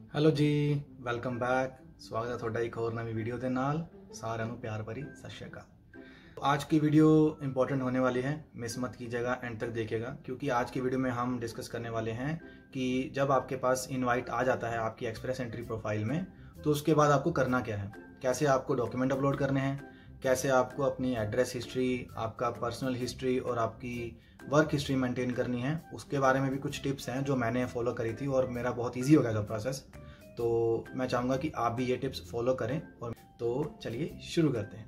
Hello जी, welcome back. स्वागत है ਤੁਹਾਡਾ ਇੱਕ ਹੋਰ ਨਵੀਂ वीडियो ਦੇ ਨਾਲ। ਸਾਰਿਆਂ ਨੂੰ प्यार भरी सत श्री अकाल। आज की वीडियो इंपॉर्टेंट होने वाली है, मिस मत कीजिएगा, एंड तक देखिएगा, क्योंकि आज की वीडियो में हम डिस्कस करने वाले हैं कि जब आपके पास इनवाइट आ जाता है आपकी एक्सप्रेस एंट्री प्रोफाइल में, तो उसके बाद आपको करना क्या है, कैसे आपको डॉक्यूमेंट अपलोड करने हैं, कैसे आपको अपनी एड्रेस हिस्ट्री, आपका पर्सनल हिस्ट्री और आपकी वर्क हिस्ट्री मेंटेन करनी है। उसके बारे में भी कुछ टिप्स हैं जो मैंने फॉलो करी थी और मेरा बहुत ईजी हो गया था प्रोसेस। तो मैं चाहूँगा कि आप भी ये टिप्स फॉलो करें। और तो चलिए शुरू करते हैं।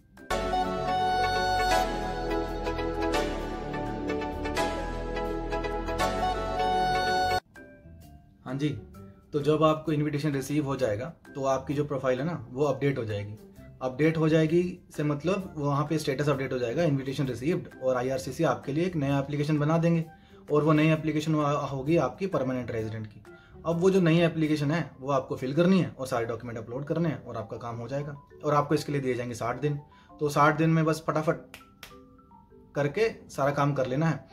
हाँ जी, तो जब आपको इनविटेशन रिसीव हो जाएगा तो आपकी जो प्रोफाइल है ना वो अपडेट हो जाएगी। अपडेट हो जाएगी से मतलब वहाँ पे स्टेटस अपडेट हो जाएगा, इनविटेशन रिसीव्ड, और आईआरसीसी आपके लिए एक नया एप्लीकेशन बना देंगे और वो नई एप्लीकेशन होगी आपकी परमानेंट रेजिडेंट की। अब वो जो नई एप्लीकेशन है वो आपको फिल करनी है और सारे डॉक्यूमेंट अपलोड करने हैं और आपका काम हो जाएगा। और आपको इसके लिए दिए जाएंगे 60 दिन। तो 60 दिन में बस फटाफट करके सारा काम कर लेना है।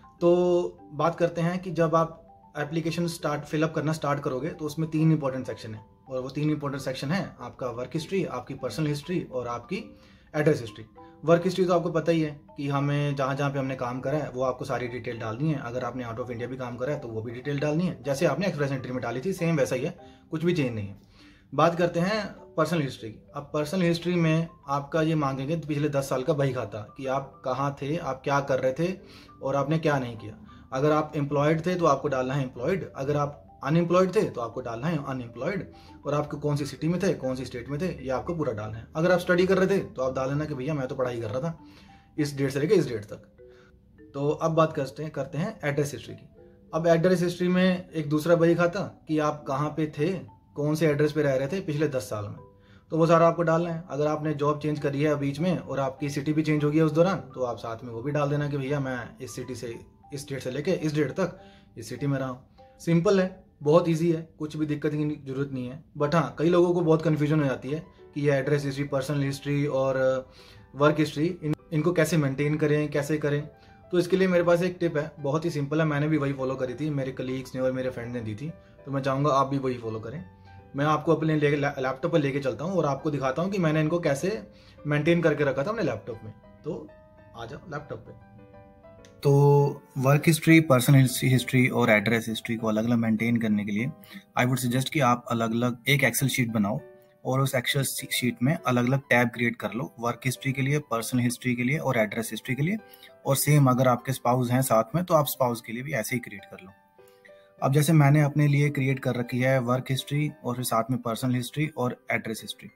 तो बात करते हैं कि जब आप एप्लीकेशन फिलअप करना स्टार्ट करोगे तो उसमें 3 इंपॉर्टेंट सेक्शन है, और वो 3 इंपॉर्टेंट सेक्शन है आपका वर्क हिस्ट्री, आपकी पर्सनल हिस्ट्री और आपकी एड्रेस हिस्ट्री। वर्क हिस्ट्री तो आपको पता ही है कि हमें जहाँ जहाँ पे हमने काम करा है वो आपको सारी डिटेल डालनी है। अगर आपने आउट ऑफ इंडिया भी काम करा है तो वो भी डिटेल डालनी है, जैसे आपने एक्सप्रेस एंट्री में डाली थी सेम वैसा ही है, कुछ भी चेंज नहीं है। बात करते हैं पर्सनल हिस्ट्री की। अब पर्सनल हिस्ट्री में आपका ये मांगेंगे पिछले 10 साल का बही खाता कि आप कहाँ थे, आप क्या कर रहे थे और आपने क्या नहीं किया। अगर आप एम्प्लॉयड थे तो आपको डालना है एम्प्लॉयड, अगर आप अनएम्प्लॉयड थे तो आपको डालना है अनएम्प्लॉयड, और आपको कौन सी सिटी में थे, कौन सी स्टेट में थे, ये आपको पूरा डालना है। अगर आप स्टडी कर रहे थे तो आप डाल देना कि भैया मैं तो पढ़ाई कर रहा था इस डेट से लेकर इस डेट तक। तो अब बात करते हैं एड्रेस हिस्ट्री की। अब एड्रेस हिस्ट्री में एक दूसरा बही खाता कि आप कहाँ पे थे, कौन से एड्रेस पे रह रहे थे पिछले 10 साल में, तो वो सारा आपको डालना है। अगर आपने जॉब चेंज करी है बीच में और आपकी सिटी भी चेंज हो गई है उस दौरान, तो आप साथ में वो भी डाल देना कि भैया मैं इस सिटी से इस डेट से लेके इस डेट तक इस सिटी में रहा हूँ। सिंपल है, बहुत ईजी है, कुछ भी दिक्कत की जरूरत नहीं है। बट हाँ, कई लोगों को बहुत कन्फ्यूजन हो जाती है कि ये एड्रेस हिस्ट्री, पर्सनल हिस्ट्री और वर्क हिस्ट्री इनको कैसे मेंटेन करें, कैसे करें। तो इसके लिए मेरे पास एक टिप है, बहुत ही सिंपल है, मैंने भी वही फॉलो करी थी, मेरे कलीग्स ने और मेरे फ्रेंड ने दी थी, तो मैं चाहूँगा आप भी वही फॉलो करें। मैं आपको अपने लैपटॉप पर लेके चलता हूँ और आपको दिखाता हूँ कि मैंने इनको कैसे मेंटेन करके रखा था अपने लैपटॉप में। तो आ जाओ लैपटॉप पे। तो वर्क हिस्ट्री, पर्सनल हिस्ट्री और एड्रेस हिस्ट्री को अलग अलग मेंटेन करने के लिए आई वुड सजेस्ट कि आप अलग अलग एक एक्सेल शीट बनाओ और उस एक्सेल शीट में अलग अलग टैब क्रिएट कर लो, वर्क हिस्ट्री के लिए, पर्सनल हिस्ट्री के लिए और एड्रेस हिस्ट्री के लिए। और सेम अगर आपके स्पाउस हैं साथ में तो आप स्पाउस के लिए भी ऐसे ही क्रिएट कर लो। अब जैसे मैंने अपने लिए क्रिएट कर रखी है वर्क हिस्ट्री और फिर साथ में पर्सनल हिस्ट्री और एड्रेस हिस्ट्री।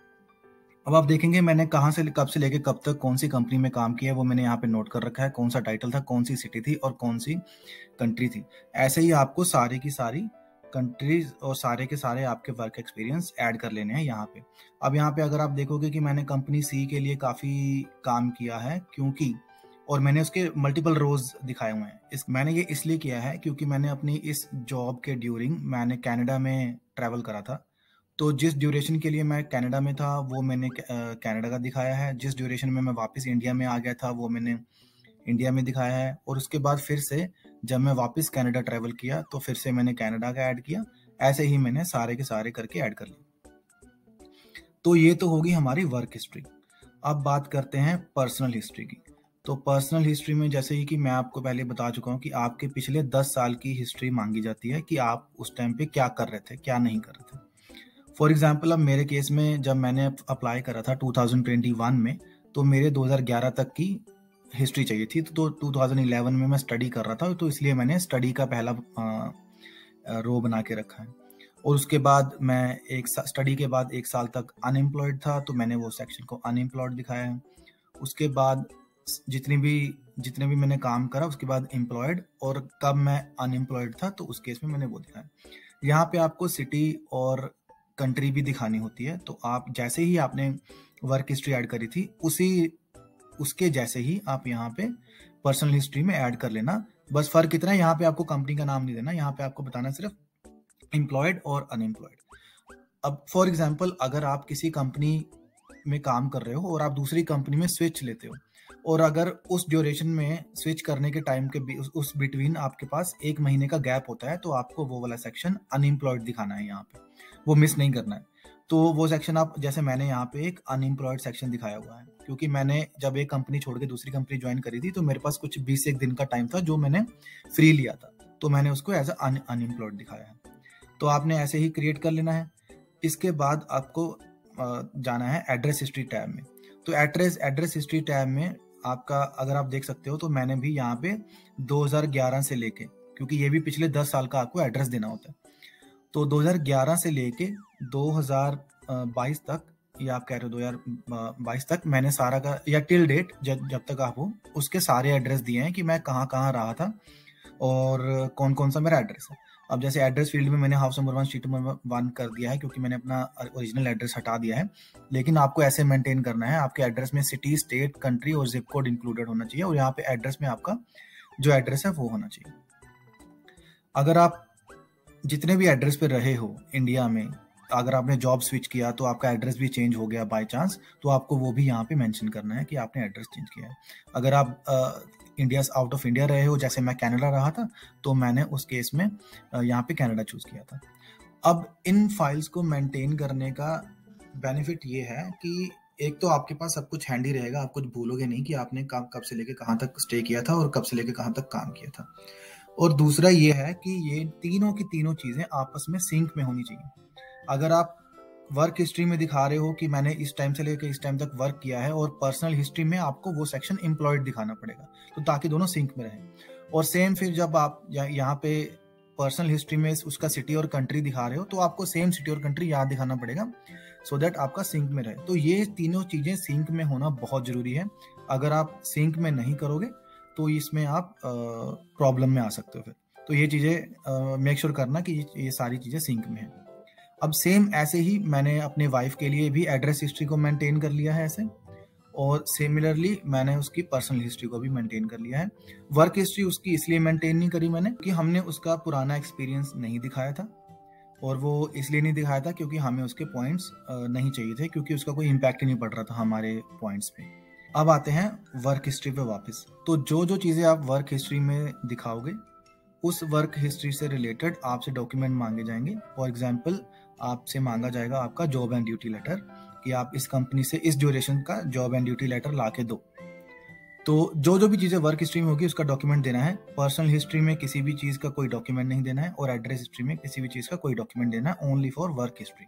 अब आप देखेंगे मैंने कहाँ से कब से लेके कब तक कौन सी कंपनी में काम किया है वो मैंने यहाँ पे नोट कर रखा है, कौन सा टाइटल था, कौन सी सिटी थी और कौन सी कंट्री थी। ऐसे ही आपको सारी की सारी कंट्रीज और सारे के सारे आपके वर्क एक्सपीरियंस ऐड कर लेने हैं यहाँ पे। अब यहाँ पे अगर आप देखोगे कि मैंने कंपनी सी के लिए काफ़ी काम किया है, क्योंकि और मैंने उसके मल्टीपल रोज दिखाए हुए हैं। मैंने ये इसलिए किया है क्योंकि मैंने अपनी इस जॉब के ड्यूरिंग मैंने कनाडा में ट्रैवल करा था। तो जिस ड्यूरेशन के लिए मैं कनाडा में था वो मैंने कनाडा का दिखाया है, जिस ड्यूरेशन में मैं वापस इंडिया में आ गया था वो मैंने इंडिया में दिखाया है, और उसके बाद फिर से जब मैं वापस कनाडा ट्रैवल किया तो फिर से मैंने कनाडा का ऐड किया। ऐसे ही मैंने सारे के सारे करके ऐड कर लिया। तो ये तो होगी हमारी वर्क हिस्ट्री। अब बात करते हैं पर्सनल हिस्ट्री की। तो पर्सनल हिस्ट्री में जैसे ही कि मैं आपको पहले बता चुका हूँ कि आपके पिछले 10 साल की हिस्ट्री मांगी जाती है कि आप उस टाइम पे क्या कर रहे थे, क्या नहीं कर रहे थे। फॉर एग्जाम्पल अब मेरे केस में जब मैंने अप्लाई करा था 2021 में, तो मेरे 2011 तक की हिस्ट्री चाहिए थी। तो 2011 में मैं स्टडी कर रहा था, तो इसलिए मैंने स्टडी का पहला रो बना के रखा है। और उसके बाद मैं स्टडी के बाद 1 साल तक अनएम्प्लॉयड था, तो मैंने वो सेक्शन को अनएम्प्लॉयड दिखाया है। उसके बाद जितने भी मैंने काम करा उसके बाद एम्प्लॉयड, और कब मैं अनएम्प्लॉयड था तो उस केस में मैंने वो दिखाया। यहाँ पे आपको सिटी और कंट्री भी दिखानी होती है। तो आप जैसे ही आपने वर्क हिस्ट्री ऐड करी थी उसके जैसे ही आप यहाँ पे पर्सनल हिस्ट्री में ऐड कर लेना। बस फर्क इतना है, यहाँ पे आपको कंपनी का नाम नहीं देना, यहाँ पे आपको बताना सिर्फ एम्प्लॉयड और अनएम्प्लॉयड। अब फॉर एग्जाम्पल अगर आप किसी कंपनी में काम कर रहे हो और आप दूसरी कंपनी में स्विच लेते हो, और अगर उस ड्यूरेशन में स्विच करने के टाइम के उस बिटवीन आपके पास 1 महीने का गैप होता है, तो आपको वो वाला सेक्शन अनएम्प्लॉयड दिखाना है यहाँ पे, वो मिस नहीं करना है। तो वो सेक्शन आप, जैसे मैंने यहाँ पे एक अनएम्प्लॉयड सेक्शन दिखाया हुआ है, क्योंकि मैंने जब एक कंपनी छोड़ के दूसरी कंपनी ज्वाइन करी थी तो मेरे पास कुछ 20 एक दिन का टाइम था जो मैंने फ्री लिया था, तो मैंने उसको एज अनएम्प्लॉयड दिखाया है। तो आपने ऐसे ही क्रिएट कर लेना है। इसके बाद आपको जाना है एड्रेस हिस्ट्री टैब में। तो एड्रेस हिस्ट्री टैब में आपका, अगर आप देख सकते हो तो मैंने भी यहाँ पे 2011 से लेके, क्योंकि ये भी पिछले 10 साल का आपको एड्रेस देना होता है, तो 2011 से लेके 2022 तक, या आप कह रहे हो 2022 तक, मैंने सारा का, या टिल डेट जब तक आप हो, उसके सारे एड्रेस दिए हैं कि मैं कहाँ कहाँ रहा था और कौन कौन सा मेरा एड्रेस है। अब जैसे एड्रेस फील्ड में मैंने हाउस नंबर 1 स्ट्रीट नंबर 1 कर दिया है, क्योंकि मैंने अपना ओरिजिनल एड्रेस हटा दिया है। लेकिन आपको ऐसे मेंटेन करना है, आपके एड्रेस में सिटी, स्टेट, कंट्री और जिप कोड इंक्लूडेड होना चाहिए, और यहाँ पे एड्रेस में आपका जो एड्रेस है वो होना चाहिए। अगर आप जितने भी एड्रेस पे रहे हो इंडिया में, अगर आपने जॉब स्विच किया तो आपका एड्रेस भी चेंज हो गया बाय चांस, तो आपको वो भी यहाँ पे मेंशन करना है कि आपने एड्रेस चेंज किया है। अगर आप इंडिया आउट ऑफ इंडिया रहे हो, जैसे मैं कनाडा रहा था, तो मैंने उस केस में यहाँ पे कनाडा चूज किया था। अब इन फाइल्स को मेंटेन करने का बेनिफिट ये है कि एक तो आपके पास सब कुछ हैंडी रहेगा, आप कुछ भूलोगे नहीं कि आपने कब से लेके कहाँ तक स्टे किया था और कब से लेके कहाँ तक काम किया था। और दूसरा ये है कि ये तीनों की तीनों चीजें आपस में सिंक में होनी चाहिए। अगर आप वर्क हिस्ट्री में दिखा रहे हो कि मैंने इस टाइम से लेकर इस टाइम तक वर्क किया है, और पर्सनल हिस्ट्री में आपको वो सेक्शन एम्प्लॉयड दिखाना पड़ेगा, तो ताकि दोनों सिंक में रहें। और सेम फिर जब आप यहाँ पे पर्सनल हिस्ट्री में उसका सिटी और कंट्री दिखा रहे हो, तो आपको सेम सिटी और कंट्री यहाँ दिखाना पड़ेगा, सो दैट आपका सिंक में रहे। तो ये तीनों चीजें सिंक में होना बहुत जरूरी है। अगर आप सिंक में नहीं करोगे तो इसमें आप प्रॉब्लम में आ सकते हो फिर। तो ये चीजें मेक श्योर करना कि ये सारी चीजें सिंक में है। अब सेम ऐसे ही मैंने अपने वाइफ के लिए भी एड्रेस हिस्ट्री को मेंटेन कर लिया है ऐसे, और सिमिलरली मैंने उसकी पर्सनल हिस्ट्री को भी मेंटेन कर लिया है। वर्क हिस्ट्री उसकी इसलिए मेंटेन नहीं करी मैंने कि हमने उसका पुराना एक्सपीरियंस नहीं दिखाया था, और वो इसलिए नहीं दिखाया था क्योंकि हमें उसके पॉइंट्स नहीं चाहिए थे, क्योंकि उसका कोई इम्पैक्ट ही नहीं पड़ रहा था हमारे पॉइंट्स पे। अब आते हैं वर्क हिस्ट्री पे वापस। तो जो जो चीज़ें आप वर्क हिस्ट्री में दिखाओगे, उस वर्क हिस्ट्री से रिलेटेड आपसे डॉक्यूमेंट मांगे जाएंगे। फॉर एग्जाम्पल, आपसे मांगा जाएगा आपका जॉब एंड ड्यूटी लेटर, कि आप इस कंपनी से इस ड्यूरेशन का जॉब एंड ड्यूटी लेटर ला के दो। तो जो जो भी चीज़ें वर्क हिस्ट्री में होगी उसका डॉक्यूमेंट देना है। पर्सनल हिस्ट्री में किसी भी चीज़ का कोई डॉक्यूमेंट नहीं देना है, और एड्रेस हिस्ट्री में किसी भी चीज़ का कोई डॉक्यूमेंट देना है, ओनली फॉर वर्क हिस्ट्री।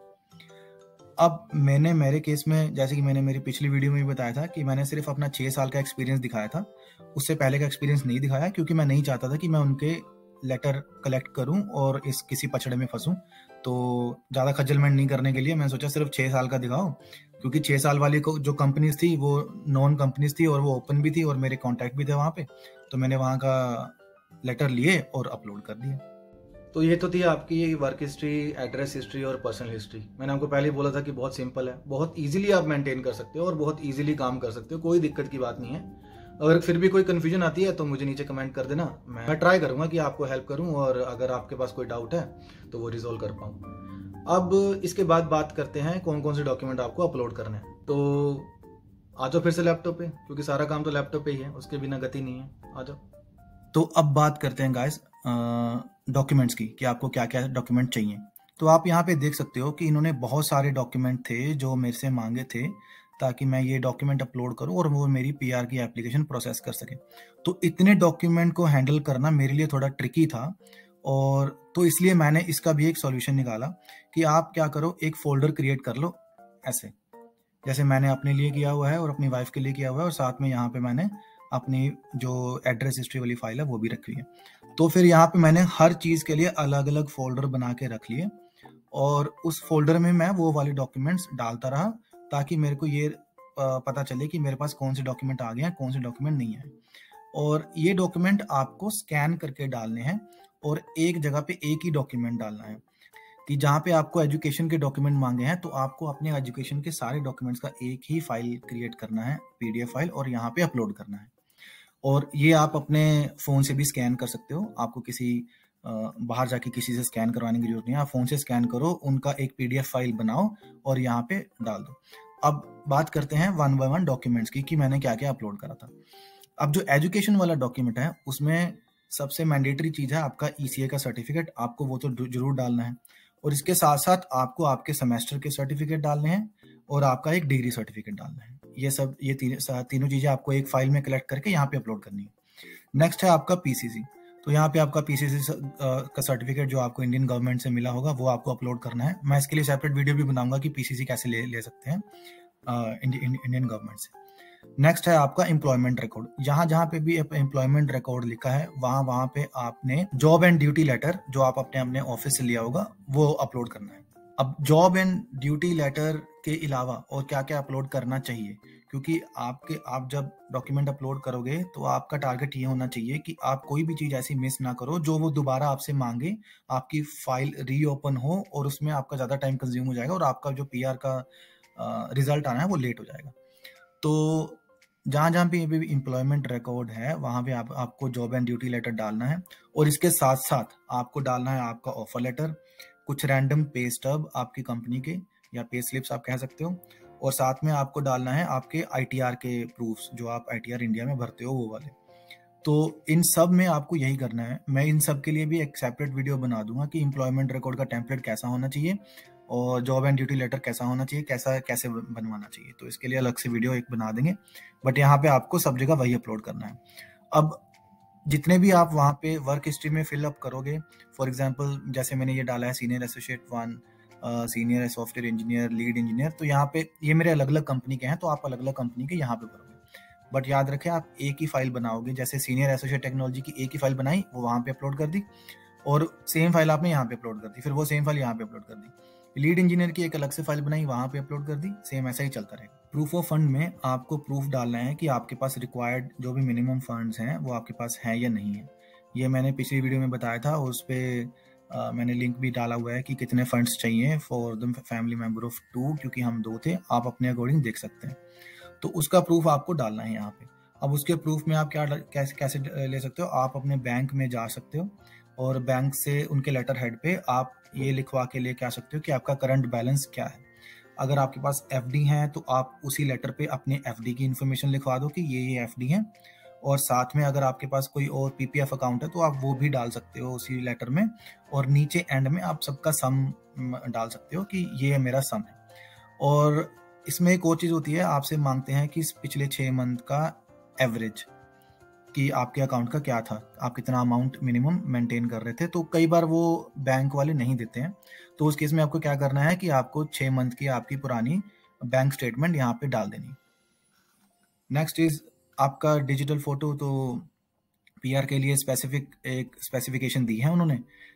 अब मैंने मेरे केस में, जैसे कि मैंने मेरी पिछली वीडियो में भी बताया था कि मैंने सिर्फ अपना 6 साल का एक्सपीरियंस दिखाया था, उससे पहले का एक्सपीरियंस नहीं दिखाया, क्योंकि मैं नहीं चाहता था कि मैं उनके लेटर कलेक्ट करूं और इस किसी पचड़े में फंसूं। तो ज़्यादा खजलमेंट नहीं करने के लिए मैंने सोचा सिर्फ 6 साल का दिखाओ, क्योंकि 6 साल वाली को जो कंपनीज थी वो नॉन कंपनीज थी, और वो ओपन भी थी, और मेरे कॉन्टैक्ट भी थे वहाँ पे, तो मैंने वहाँ का लेटर लिए और अपलोड कर दिया। तो ये तो थी आपकी ये वर्क हिस्ट्री, एड्रेस हिस्ट्री और पर्सनल हिस्ट्री। मैंने आपको पहले ही बोला था कि बहुत सिंपल है, बहुत इजीली आप मेंटेन कर सकते हो और बहुत इजीली काम कर सकते हो, कोई दिक्कत की बात नहीं है। अगर फिर भी कोई कंफ्यूजन आती है तो मुझे नीचे कमेंट कर देना, मैं ट्राई करूंगा कि आपको हेल्प करूं, और अगर आपके पास कोई डाउट है तो वो रिजोल्व कर पाऊँ। अब इसके बाद बात करते हैं कौन कौन से डॉक्यूमेंट आपको अपलोड करने हैं। तो आ जाओ फिर से लैपटॉप पे, क्योंकि सारा काम तो लैपटॉप पे ही है, उसके बिना गति नहीं है। आ जाओ। तो अब बात करते हैं गाइस डॉक्यूमेंट्स की, कि आपको क्या क्या डॉक्यूमेंट चाहिए। तो आप यहाँ पे देख सकते हो कि इन्होंने बहुत सारे डॉक्यूमेंट थे जो मेरे से मांगे थे, ताकि मैं ये डॉक्यूमेंट अपलोड करूं और वो मेरी पीआर की एप्लीकेशन प्रोसेस कर सके। तो इतने डॉक्यूमेंट को हैंडल करना मेरे लिए थोड़ा ट्रिकी था, और तो इसलिए मैंने इसका भी एक सॉल्यूशन निकाला कि आप क्या करो, एक फोल्डर क्रिएट कर लो ऐसे, जैसे मैंने अपने लिए किया हुआ है और अपनी वाइफ के लिए किया हुआ है, और साथ में यहाँ पे मैंने अपनी जो एड्रेस हिस्ट्री वाली फाइल है वो भी रखी है। तो फिर यहाँ पे मैंने हर चीज़ के लिए अलग अलग फोल्डर बना के रख लिए, और उस फोल्डर में मैं वो वाले डॉक्यूमेंट्स डालता रहा, ताकि मेरे को ये पता चले कि मेरे पास कौन से डॉक्यूमेंट आ गए हैं, कौन से डॉक्यूमेंट नहीं आए। और ये डॉक्यूमेंट आपको स्कैन करके डालने हैं, और एक जगह पे एक ही डॉक्यूमेंट डालना है। कि जहाँ पे आपको एजुकेशन के डॉक्यूमेंट मांगे हैं, तो आपको अपने एजुकेशन के सारे डॉक्यूमेंट्स का एक ही फाइल क्रिएट करना है, पीडीएफ फाइल, और यहाँ पे अपलोड करना है। और ये आप अपने फ़ोन से भी स्कैन कर सकते हो, आपको किसी बाहर जाके किसी से स्कैन करवाने की जरूरत नहीं है। आप फ़ोन से स्कैन करो, उनका एक पीडीएफ फाइल बनाओ और यहाँ पे डाल दो। अब बात करते हैं वन बाय वन डॉक्यूमेंट्स की कि मैंने क्या क्या अपलोड करा था। अब जो एजुकेशन वाला डॉक्यूमेंट है उसमें सबसे मैंडेटरी चीज़ है आपका ECA का सर्टिफिकेट, आपको वो तो जरूर डालना है। और इसके साथ साथ आपको आपके सेमेस्टर के सर्टिफिकेट डालने हैं और आपका एक डिग्री सर्टिफिकेट डालना है। ये तीनों चीज़ें आपको एक फाइल में कलेक्ट करके यहाँ पे अपलोड करनी है। नेक्स्ट है आपका PCC। तो यहाँ पे आपका PCC का सर्टिफिकेट जो आपको इंडियन गवर्नमेंट से मिला होगा वो आपको अपलोड करना है। मैं इसके लिए सेपरेट वीडियो भी बनाऊंगा कि PCC कैसे ले सकते हैं इंडियन गवर्नमेंट से। नेक्स्ट है आपका एम्प्लॉयमेंट रिकॉर्ड। जहां पे भी एम्प्लॉयमेंट रिकॉर्ड लिखा है वहां पे आपने जॉब एंड ड्यूटी लेटर जो आप अपने ऑफिस से लिया होगा वो अपलोड करना है। अब जॉब एंड ड्यूटी लेटर के अलावा और क्या क्या अपलोड करना चाहिए, क्योंकि आप जब डॉक्यूमेंट अपलोड करोगे तो आपका टारगेट ये होना चाहिए कि आप कोई भी चीज ऐसी मिस ना करो जो वो दोबारा आपसे मांगे, आपकी फाइल रीओपन हो और उसमें आपका ज्यादा टाइम कंज्यूम हो जाएगा और आपका जो PR का रिजल्ट आना है वो लेट हो जाएगा। तो जहां पे भी एम्प्लॉयमेंट रिकॉर्ड है वहां पे आपको जॉब एंड ड्यूटी लेटर डालना है और इसके साथ साथ आपको डालना है आपका ऑफर लेटर, कुछ रैंडम पे स्टब आपकी कंपनी के या पे स्लिप्स आप कह सकते हो, और साथ में आपको डालना है आपके ITR के प्रूफ्स जो आप ITR इंडिया में भरते हो वो वाले। तो इन सब में आपको यही करना है। मैं इन सब के लिए भी एक सेपरेट वीडियो बना दूंगा कि एम्प्लॉयमेंट रिकॉर्ड का टेम्पलेट कैसा होना चाहिए और जॉब एंड ड्यूटी लेटर कैसा होना चाहिए, कैसे बनवाना चाहिए। तो इसके लिए अलग से वीडियो एक बना देंगे, बट यहाँ पे आपको सब जगह वही अपलोड करना है। अब जितने भी आप वहाँ पे वर्क हिस्ट्री में फिलअप करोगे, फॉर एग्जांपल जैसे मैंने ये डाला है senior associate 1, senior software engineer, lead engineer, तो यहाँ पे ये मेरे अलग अलग कंपनी के हैं, तो आप अलग अलग कंपनी के यहाँ पे भरोगे। बट याद रखें आप एक ही फाइल बनाओगे। जैसे सीनियर एसोसिएट टेक्नोलॉजी की एक ही फाइल बनाई, वो वहाँ पे अपलोड कर दी और सेम फाइल आपने यहाँ पे अपलोड कर दी, फिर वो सेम फाइल यहाँ पे अपलोड कर दी। लीड इंजीनियर की एक अलग से फाइल बनाई, वहाँ पे अपलोड कर दी, सेम ऐसा ही चलता रहेगा। प्रूफ ऑफ फंड में आपको प्रूफ डालना है कि आपके पास रिक्वायर्ड जो भी मिनिमम फंड्स हैं वो आपके पास है या नहीं है। ये मैंने पिछली वीडियो में बताया था, उस पर मैंने लिंक भी डाला हुआ है कि कितने फंड्स चाहिए for the family member of 2, क्योंकि हम 2 थे, आप अपने अकॉर्डिंग देख सकते हैं। तो उसका प्रूफ आपको डालना है यहाँ पे। अब उसके प्रूफ में आप कैसे ले सकते हो, आप अपने बैंक में जा सकते हो और बैंक से उनके लेटर हेड पे आप ये लिखवा के लेके आ सकते हो कि आपका करंट बैलेंस क्या है। अगर आपके पास FD है तो आप उसी लेटर पे अपने FD की इन्फॉर्मेशन लिखवा दो कि ये FD है, और साथ में अगर आपके पास कोई और PPF अकाउंट है तो आप वो भी डाल सकते हो उसी लेटर में, और नीचे एंड में आप सबका सम डाल सकते हो कि ये मेरा सम है। और इसमें एक और चीज़ होती है, आपसे मांगते हैं कि पिछले 6 मंथ का एवरेज कि आपके अकाउंट का क्या था, आप कितना अमाउंट मिनिमम मेंटेन कर रहे थे। तो कई बार वो बैंक वाले नहीं देते हैं, तो उस केस में आपको क्या करना है कि आपको 6 मंथ की आपकी पुरानी बैंक स्टेटमेंट यहाँ पे डाल देनी। नेक्स्ट इज आपका डिजिटल फोटो। तो PR के लिए एक स्पेसिफिकेशन दी है उन्होंने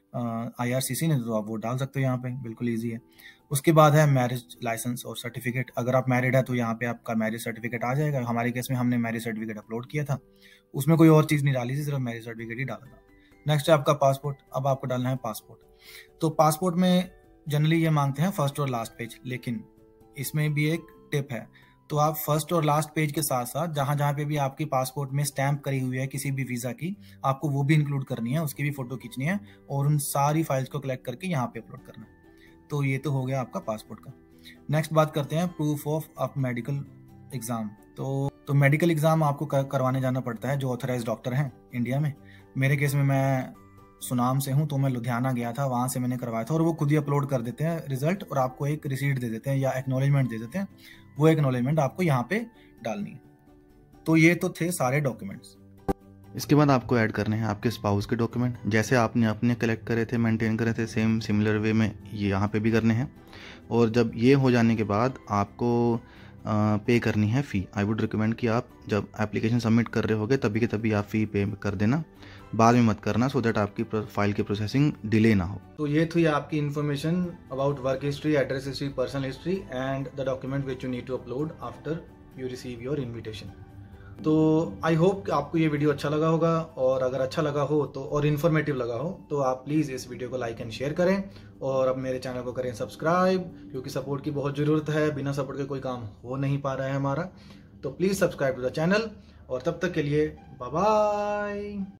IRCC ने, तो आप वो डाल सकते हो यहाँ पे, बिल्कुल ईजी है। उसके बाद है मैरिज लाइसेंस और सर्टिफिकेट। अगर आप मैरिड है तो यहाँ पे आपका मैरिज सर्टिफिकेट आ जाएगा। हमारे केस में हमने मैरिज सर्टिफिकेट अपलोड किया था, उसमें कोई और चीज़ नहीं डाली थी, सिर्फ मैरिज सर्टिफिकेट ही डाला था। नेक्स्ट है आपका पासपोर्ट। अब आपको डालना है पासपोर्ट। तो पासपोर्ट में जनरली ये मांगते हैं फर्स्ट और लास्ट पेज, लेकिन इसमें भी एक टिप है। तो आप फर्स्ट और लास्ट पेज के साथ साथ जहां पे भी आपकी पासपोर्ट में स्टैंप करी हुई है किसी भी वीजा की, आपको वो भी इंक्लूड करनी है, उसकी भी फोटो खींचनी है और उन सारी फाइल्स को कलेक्ट करके यहाँ पे अपलोड करना है। तो ये तो हो गया आपका पासपोर्ट का। नेक्स्ट बात करते हैं प्रूफ ऑफ मेडिकल एग्जाम। तो मेडिकल एग्जाम आपको करवाने जाना पड़ता है जो ऑथराइज डॉक्टर हैं इंडिया में। मेरे केस में मैं सुनाम से हूँ, तो मैं लुधियाना गया था, वहाँ से मैंने करवाया था, और वो खुद ही अपलोड कर देते हैं रिजल्ट और आपको एक रिसीट दे देते हैं या एक्नॉलेजमेंट दे देते हैं। वो एक्नॉलेजमेंट आपको यहाँ पे डालनी है। तो ये तो थे सारे डॉक्यूमेंट्स। इसके बाद आपको ऐड करने हैं आपके स्पाउस के डॉक्यूमेंट। जैसे आपने अपने कलेक्ट करे थे, मेंटेन करे थे, सेम सिमिलर वे में ये यहाँ पे भी करने हैं। और जब ये हो जाने के बाद आपको पे करनी है फ़ी। आई वुड रिकमेंड कि आप जब एप्लीकेशन सबमिट कर रहे होगे तभी के तभी आप फ़ी पे कर देना, बाद में मत करना, सो दैट आपकी फाइल की प्रोसेसिंग डिले ना हो। तो ये थी आपकी information about work history, address history, personal history and the document which you need to upload after you receive your invitation. तो आई होप आपको ये वीडियो अच्छा लगा होगा, और अगर अच्छा लगा हो तो और इन्फॉर्मेटिव लगा हो तो आप प्लीज़ इस वीडियो को लाइक एंड शेयर करें, और अब मेरे चैनल को करें सब्सक्राइब, क्योंकि सपोर्ट की बहुत ज़रूरत है। बिना सपोर्ट के कोई काम हो नहीं पा रहा है हमारा। तो please subscribe to the channel, और तब तक के लिए बाय बाय।